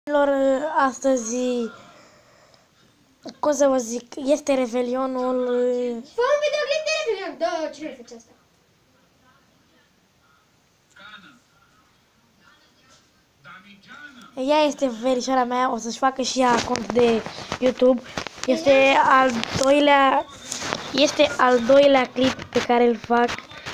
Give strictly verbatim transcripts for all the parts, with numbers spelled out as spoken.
Astăzi, cum să vă zic, este Revelionul. Fă un videoclip de Revelion. Da, cine face asta? Ea este verișoara mea, o să-și facă și ea cont de YouTube. Este al doilea, este al doilea clip pe care îl fac.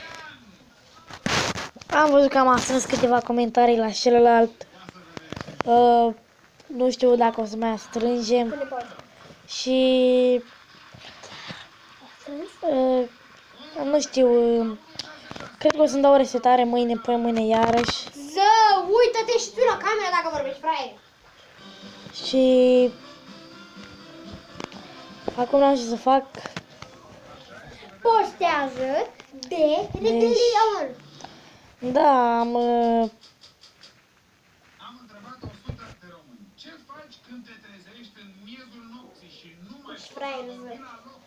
Am văzut că am strâns câteva comentarii la celălalt. Uh, nu știu dacă o să mai strângem. Și uh, nu știu, uh, cred că o să-mi dau o resetare mâine, poi mâine iarăși. Ză, uită-te și tu la camera dacă vorbești, fraier. Și acum n-am ce să fac. Postează de Revelion. Da, am... Uh, Am întrebat o sută de români. Ce faci când te trezești în miezul nopții și nu mai poți să dormi la loc?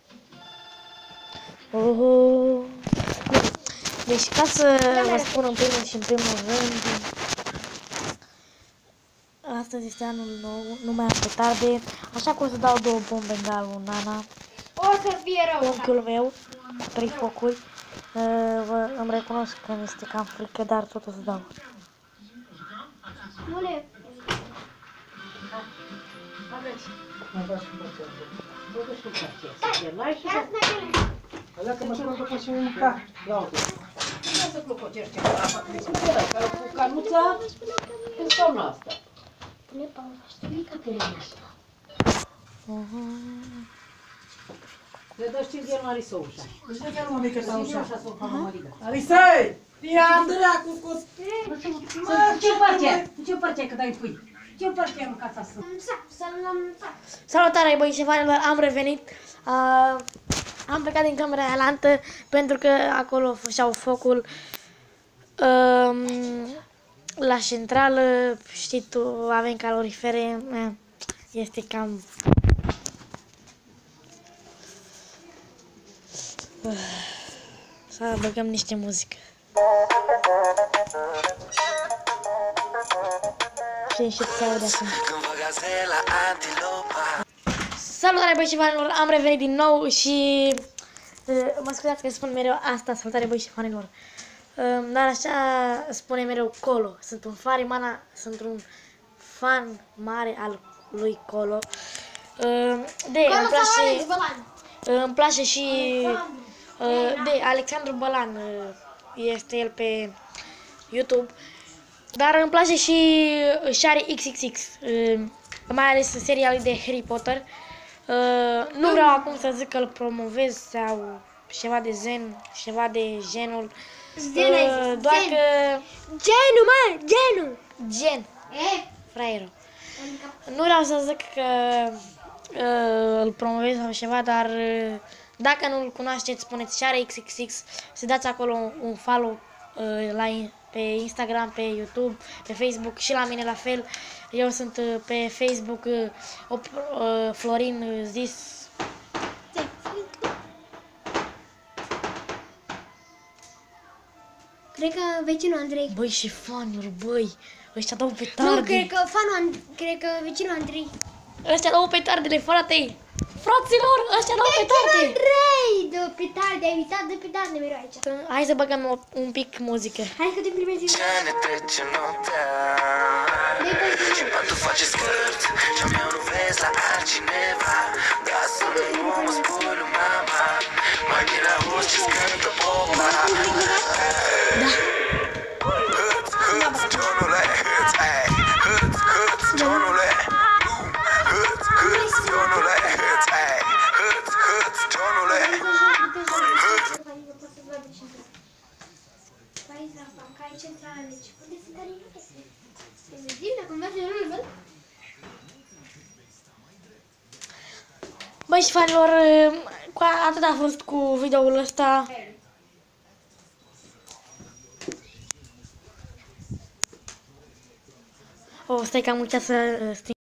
uh, deci ca să vă spun în primul și în primul rând, astăzi este anul nou, nu mai am petarde, așa că o să dau două bombe în galul Nana. O să fie rău. Unchiul meu, cu trei focuri. Uh, vă, îmi recunosc că mi este cam frică, dar tot o să dau. Nu le... Dacă mă spun că și un ca, ia uite. Nu să plăcă cercea, care cu canuța, când stau în asta. Pune pauză, Știi că te lenești. Le dă știi de Marisa ușa. Nu știu că nu mă mică sau Știi ușa. ușa să o facă măriga. Alisei! Ia dracu cu... Ce parte? Ce parte că dai pui? Ce parte am în casa să? Salutare băi și fanilor, am revenit. Uh, am plecat din camera aia lantă pentru că acolo făceau focul. Uh, la centrală, știi tu, avem calorifere, eh, este cam... Uh, să băgăm niște muzică. Și și se aude acum. Salutare băi și fanilor, am revenit din nou și uh, mă scuzați că spun mereu asta, salutare băi și fanilor. Uh, dar așa spune mereu Colo. Sunt un farimana, sunt un fan mare al lui Colo. Uh, de, îmi place, uh, îmi place și uh, de Alexandru Bălan, uh, este el pe YouTube. Dar îmi place și Shari X X X, uh, mai ales seria lui de Harry Potter. Uh, nu vreau acum să zic că îl promovez sau ceva de zen, ceva de genul. Zen, Uh, doar zen. că... Genul, mă, genul. Gen, E, fraierul. Nu vreau să zic că uh, îl promovez sau ceva, dar uh, dacă nu îl cunoașteți, spuneți Shari X X X, să dați acolo un, un follow uh, la, pe Instagram, pe YouTube, pe Facebook și la mine la fel. Eu sunt uh, pe Facebook uh, op, uh, Florin uh, Zis. cred că vecinul Andrei. Băi și fanuri, băi, ăștia dau petarde. Nu, cred că fanul, And- cred că vecinul Andrei. Ăștia dau petardele, fratei. Fraților, ăștia dau petarde. Andrei, de petarde, ai uitat de petarde mereu aici. Hai să băgăm o- un pic muzică. Hai că te primezi. Ce ne trece noaptea Dă-i pe zi. Și tu faci scârt Și-am eu nu vezi la altcineva Dar să nu mă spui lui mama Mai bine auzi ce-ți cântă popa Hâț, hâț, Johnule, hâț, ei Hâț, hâț, Johnule Hâț, hâț, Johnule, hâț, ei Hâț, hâț, Johnule Băi și fanilor, cu atât a fost cu videoul ăsta. O, stai că am uitat să sting.